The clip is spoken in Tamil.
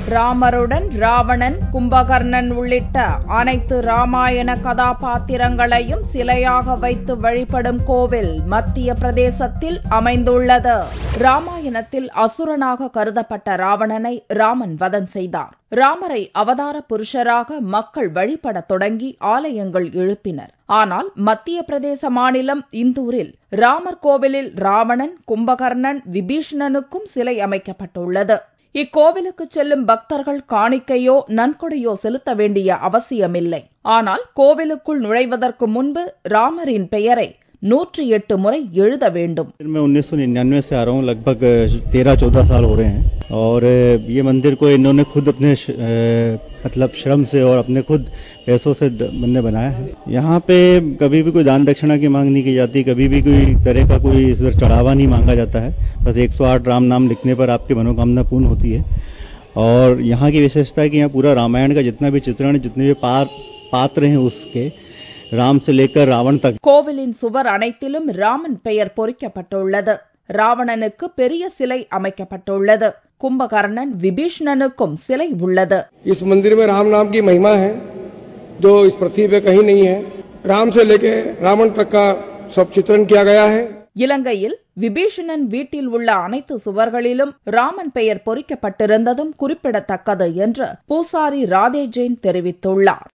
ராமருடன் ராவணன், கும்பகர்ணன் உள்ளிட்ட அனைத்து ராமாயண கதாபாத்திரங்களையும் சிலையாக வைத்து வழிபடும் கோவில் மத்திய பிரதேசத்தில் அமைந்துள்ளது. ராமாயணத்தில் அசுரனாக கருதப்பட்ட ராவணனை ராமன் வதம் செய்தார். ராமரை அவதார புருஷராக மக்கள் வழிபடத் தொடங்கி ஆலயங்கள் எழுப்பினர். ஆனால் மத்திய பிரதேச மாநிலம் இந்தூரில் ராமர் கோவிலில் ராவணன், கும்பகர்ணன், விபீஷணனுக்கும் சிலை அமைக்கப்பட்டுள்ளது. இக்கோவிலுக்கு செல்லும் பக்தர்கள் காணிக்கையோ நன்கொடையோ செலுத்த வேண்டிய அவசியமில்லை. ஆனால் கோவிலுக்குள் நுழைவதற்கு முன்பு ராமரின் பெயரை 108 முறை எழுத வேண்டும். मैं 1999 से आ रहा हूँ, लगभग 13-14 साल हो रहे हैं और ये मंदिर को इन्होंने खुद अपने मतलब श्रम से और अपने खुद पैसों से मैंने बनाया है। यहाँ पे कभी भी कोई दान दक्षिणा की मांग नहीं की जाती, कभी भी कोई तरह का कोई ईश्वर चढ़ावा नहीं मांगा जाता है। बस 108 राम नाम लिखने पर आपकी मनोकामना पूर्ण होती है। और यहाँ की विशेषता है कि यहाँ पूरा रामायण का जितना भी चित्रण, जितने भी पात्र हैं उसके ராம் से लेकर रावण तक. கோவிலின் சுவர் அனைத்திலும் ராமன் பெயர் பொறிக்கப்பட்டுள்ளது. ராவணனுக்கு பெரிய சிலை அமைக்கப்பட்டுள்ளது. கும்பகர்ணன், விபீஷணனுக்கும் சிலை உள்ளது. इस मंदिर में राम नाम की महिमा है जो इस पृथ्वी पे कहीं नहीं है। राम से लेकर रावण तक का सब चित्रण किया गया है. இலங்கையில் விபீஷணன் வீட்டில் உள்ள அனைத்து சுவர்களிலும் ராமன் பெயர் பொறிக்கப்பட்டிருந்ததும் குறிப்பிடத்தக்கது என்று பூசாரி ராதே ஜெயின் தெரிவித்துள்ளார்.